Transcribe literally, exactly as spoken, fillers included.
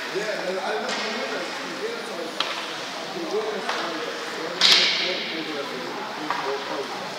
Yeah, and I remember the winners. The winners are the winners are the winners are the winners are the winners are the